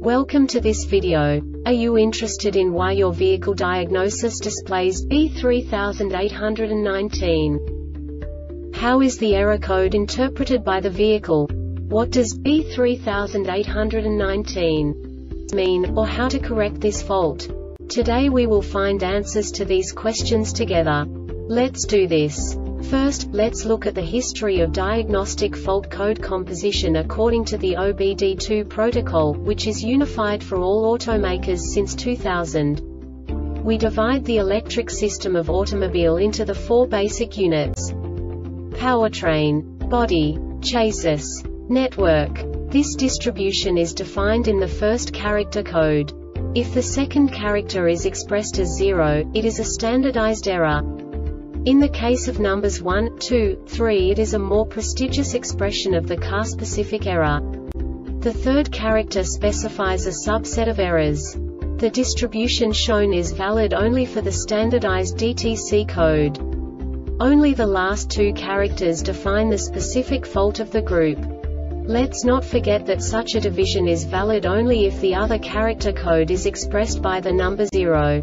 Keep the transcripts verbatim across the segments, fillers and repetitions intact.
Welcome to this video. Are you interested in why your vehicle diagnosis displays B three eight one nine? How is the error code interpreted by the vehicle? What does B three eight one nine mean, or how to correct this fault? Today we will find answers to these questions together. Let's do this. First, let's look at the history of diagnostic fault code composition according to the O B D two protocol, which is unified for all automakers since two thousand. We divide the electric system of automobile into the four basic units: powertrain, body, chassis, network. This distribution is defined in the first character code. If the second character is expressed as zero, it is a standardized error. In the case of numbers one, two, three, it is a more prestigious expression of the car-specific error. The third character specifies a subset of errors. The distribution shown is valid only for the standardized D T C code. Only the last two characters define the specific fault of the group. Let's not forget that such a division is valid only if the other character code is expressed by the number zero.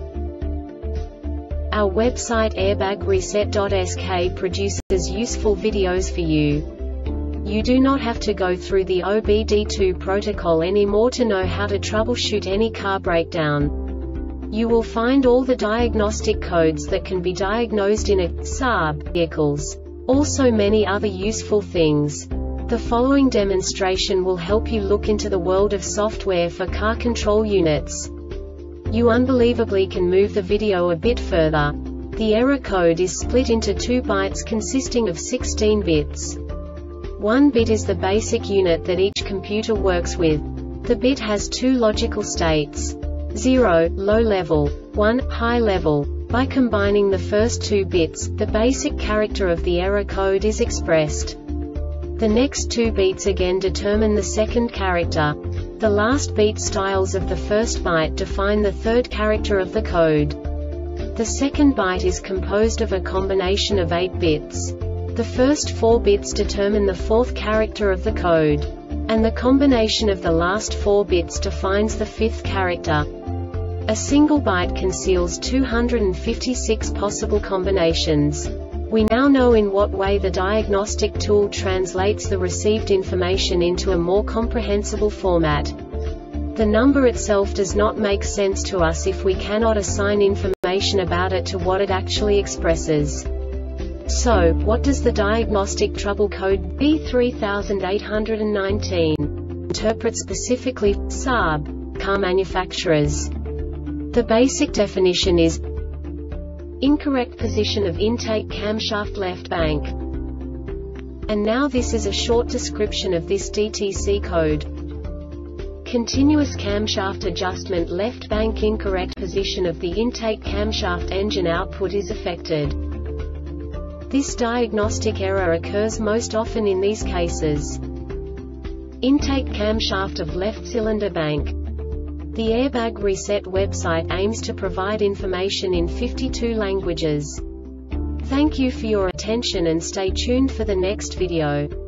Our website airbag reset dot S K produces useful videos for you. You do not have to go through the O B D two protocol anymore to know how to troubleshoot any car breakdown. You will find all the diagnostic codes that can be diagnosed in a S A B vehicles. Also many other useful things. The following demonstration will help you look into the world of software for car control units. You unbelievably can move the video a bit further. The error code is split into two bytes consisting of sixteen bits. One bit is the basic unit that each computer works with. The bit has two logical states: zero, low level, one, high level. By combining the first two bits, the basic character of the error code is expressed. The next two beats again determine the second character. The last beat styles of the first byte define the third character of the code. The second byte is composed of a combination of eight bits. The first four bits determine the fourth character of the code. And the combination of the last four bits defines the fifth character. A single byte conceals two hundred fifty-six possible combinations. We now know in what way the diagnostic tool translates the received information into a more comprehensible format. The number itself does not make sense to us if we cannot assign information about it to what it actually expresses. So, what does the diagnostic trouble code B three eight one nine interpret specifically for S A B car manufacturers? The basic definition is incorrect position of intake camshaft left bank. And now this is a short description of this D T C code. Continuous camshaft adjustment left bank. Incorrect position of the intake camshaft engine output is affected. This diagnostic error occurs most often in these cases: intake camshaft of left cylinder bank. The Airbag Reset website aims to provide information in fifty-two languages. Thank you for your attention and stay tuned for the next video.